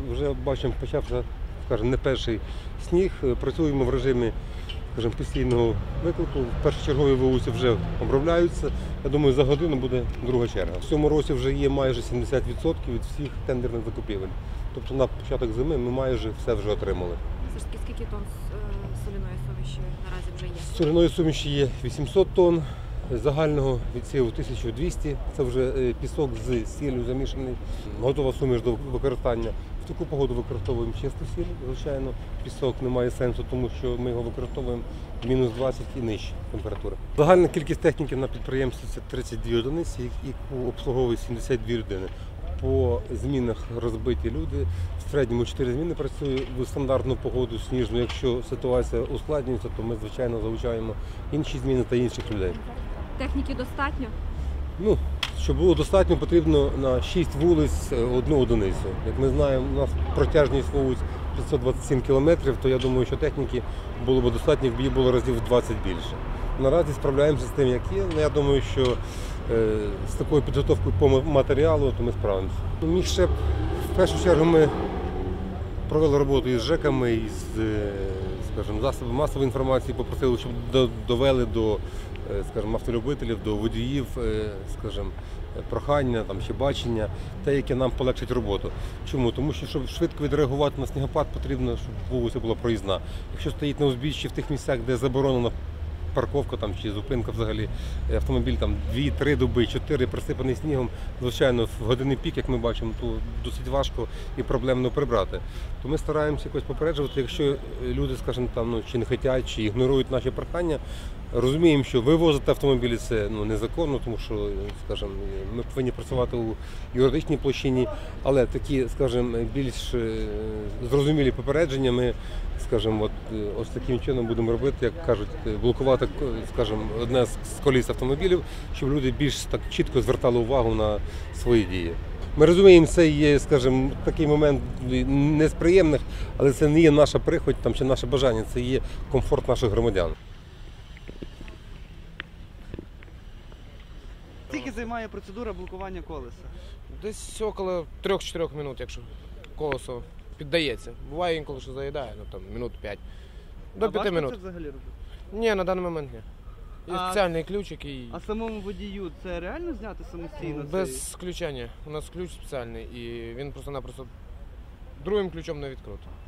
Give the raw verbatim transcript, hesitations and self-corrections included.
вже бачимо, почався, скажімо, не перший сніг. Працюємо в режимі, скажімо, постійного виклику. Першочергові вулиці вже обробляються. Я думаю, за годину буде друга черга. В цьому році вже є майже сімдесят відсотків від всіх тендерних закупівель. Тобто на початок зими ми майже все вже отримали. Все ж таки, скільки тонн соляної суміші наразі вже є? Соляної суміші є вісімсот тонн, загального відсіву тисяча двісті. Це вже пісок з сіллю замішаний, готова суміш до використання. В таку погоду використовуємо чисту сіль, звичайно. Пісок не має сенсу, тому що ми його використовуємо мінус двадцять і нижче температури. Загальна кількість техніки на підприємстві – це тридцять дві одиниці, яку обслуговує сімдесят дві людини. По змінах розбиті люди. В середньому чотири зміни працює в стандартну погоду сніжну. Якщо ситуація ускладнюється, то ми, звичайно, залучаємо інші зміни та інших людей. Техніки достатньо? Ну, щоб було достатньо, потрібно на шість вулиць одну одиницю. Як ми знаємо, у нас протяжність вулиць п'ятсот двадцять сім кілометрів, то я думаю, що техніки було б достатньо, якби її було разів в двадцять більше. Наразі справляємося з тим, як є. Я думаю, що е, з такою підготовкою по матеріалу, то ми справимося. Міжшеп, в першу чергу, ми провели роботу із ЖЕКами, із, скажімо, засобами масової інформації, попросили, щоб довели до, скажімо, автолюбителів, до водіїв, скажімо, прохання, там, чи бачення, те, яке нам полегшить роботу. Чому? Тому що, щоб швидко відреагувати на снігопад, потрібно, щоб вулиця була проїзна. Якщо стоїть на узбіччі в тих місцях, де заборонена парковка там, чи зупинка взагалі, автомобіль там дві-три доби, чотири присипаний снігом, звичайно, в години пік, як ми бачимо, то досить важко і проблемно прибрати. То ми стараємося якось попереджувати, якщо люди, скажімо, там, ну, чи не хочуть, чи ігнорують наші прохання, розуміємо, що вивозити автомобілі – це, ну, незаконно, тому що, скажімо, ми повинні працювати у юридичній площині, але такі, скажімо, більш зрозумілі попередження ми, скажімо, от, ось таким чином будемо робити, як кажуть, блокувати, скажімо, одне з коліс автомобілів, щоб люди більш так чітко звертали увагу на свої дії. Ми розуміємо, це є, скажімо, такий момент не з приємних, але це не є наша прихоть там, чи наше бажання, це є комфорт наших громадян. Скільки займає процедура блокування колеса? Десь около трьох-чотирьох минут, якщо колесо піддається. Буває інколи, що заїдає, ну там минут п'ять. До а п'яти минут. це взагалі робити? Ні, на даний момент ні. Є А- спеціальний ключик і А самому водію це реально зняти самостійно? без цей? включення. У нас ключ спеціальний і він просто-напросто другим ключом не відкрутить.